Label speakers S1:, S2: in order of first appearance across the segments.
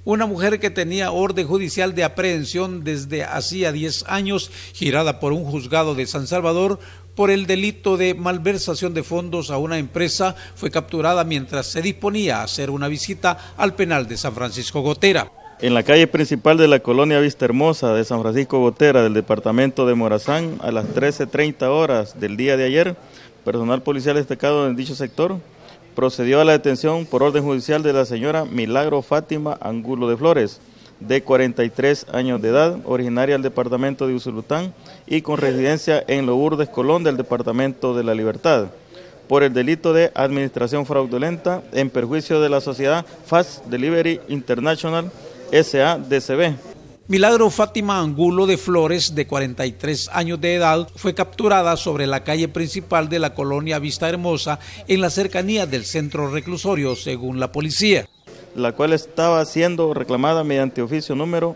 S1: Una mujer que tenía orden judicial de aprehensión desde hacía 10 años, girada por un juzgado de San Salvador por el delito de malversación de fondos a una empresa, fue capturada mientras se disponía a hacer una visita al penal de San Francisco Gotera.
S2: En la calle principal de la colonia Vista Hermosa de San Francisco Gotera del departamento de Morazán, a las 13:30 horas del día de ayer, personal policial destacado en dicho sector procedió a la detención por orden judicial de la señora Milagro Fátima Angulo de Flores, de 43 años de edad, originaria del departamento de Usulután y con residencia en Lourdes Colón del departamento de La Libertad, por el delito de administración fraudulenta en perjuicio de la sociedad Fast Delivery International S.A.D.C.B.
S1: Milagro Fátima Angulo de Flores, de 43 años de edad, fue capturada sobre la calle principal de la colonia Vista Hermosa, en la cercanía del centro reclusorio, según la policía.
S2: La cual estaba siendo reclamada mediante oficio número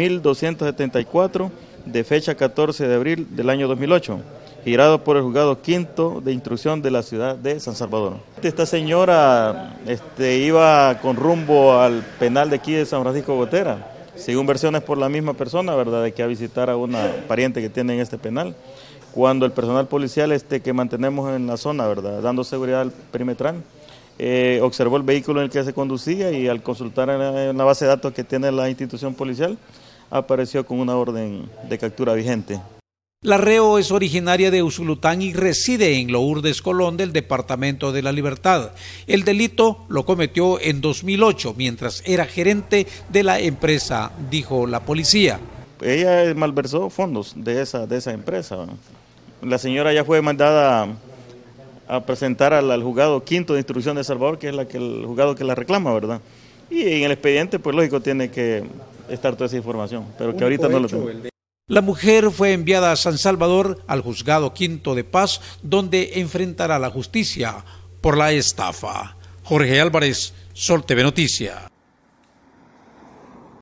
S2: 1274, de fecha 14 de abril del año 2008, girado por el juzgado quinto de instrucción de la ciudad de San Salvador. Esta señora iba con rumbo al penal de aquí de San Francisco Gotera, según versiones por la misma persona, ¿verdad?, de que a visitar a una pariente que tiene en este penal. Cuando el personal policial que mantenemos en la zona, ¿verdad?, dando seguridad al perimetral, observó el vehículo en el que se conducía y al consultar en la base de datos que tiene la institución policial, apareció con una orden de captura vigente.
S1: La reo es originaria de Usulután y reside en Lourdes Colón del departamento de La Libertad. El delito lo cometió en 2008 mientras era gerente de la empresa, dijo la policía.
S2: Ella malversó fondos de esa empresa. La señora ya fue mandada a presentar al juzgado quinto de instrucción de Salvador, que es el juzgado que la reclama, ¿verdad? Y en el expediente, pues lógico, tiene que estar toda esa información, pero que ahorita no lo tengo.
S1: La mujer fue enviada a San Salvador al juzgado quinto de paz, donde enfrentará la justicia por la estafa. Jorge Álvarez, Sol TV Noticias.